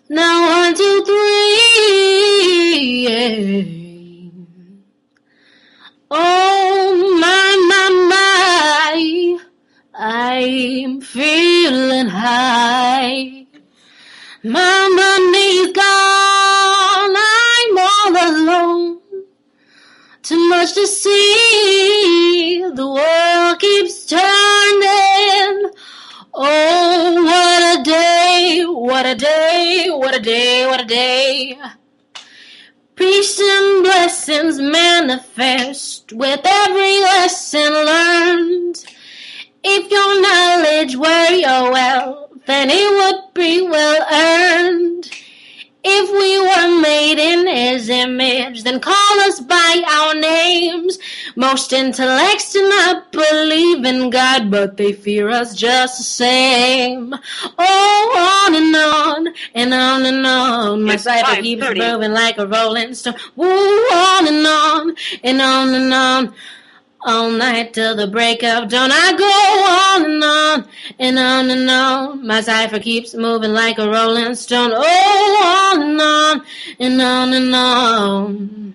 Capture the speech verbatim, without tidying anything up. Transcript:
Now one, two, three, yeah. Oh, my, my, my, I'm feeling high. My money's gone, I'm all alone. Too much to see, the world keeps turning. Oh, what a day, what a day, what a day, what a day. Peace and blessings manifest with every lesson learned. If your knowledge were your wealth, then it would be well earned. If we were made in his image, then call us by our names. Most intellects do not believe in God, but they fear us just the same. Oh, on and on, and on and on. My cipher keeps moving like a rolling stone. Woo, on and on, and on and on. All night till the break of dawn, I go on and on, and on and on. My cipher keeps moving like a rolling stone. Oh, on and on, and on and on.